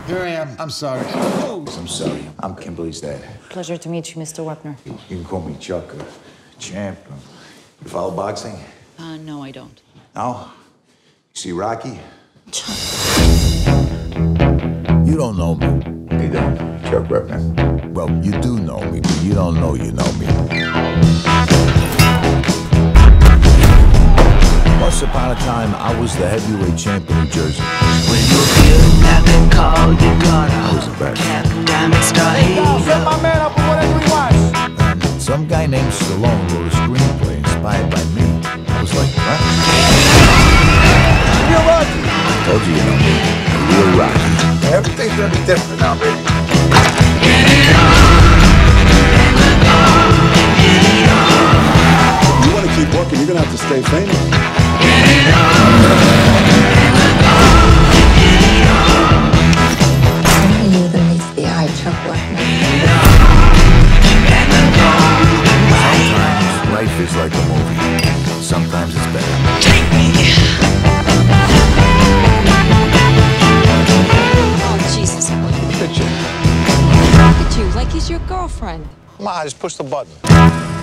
Here I am. I'm sorry. I'm sorry. I'm Kimberly's dad. Pleasure to meet you, Mr. Wapner. You can call me Chuck, champ. You follow boxing? No, I don't. No? You see Rocky? You don't know me. You don't. Chuck Wepner. Well, you do know me, but you don't know you know me. Once upon a time, I was the heavyweight champ in New Jersey. When you feel nothing called, you I gonna was the best. Diamond Star Set my man up with whatever he wants. And some guy named Stallone wrote a screenplay inspired by me. I was like, what? You're Rocky. I told you know me. A real Rocky. Everything's gonna be different now, baby. You want to keep working, you're gonna have to stay famous. You that meets the eye, Chuck Wepner. Sometimes life is like a movie. Sometimes it's better. Oh, Jesus. Picture. Look at you, like he's your girlfriend. Come on, just push the button.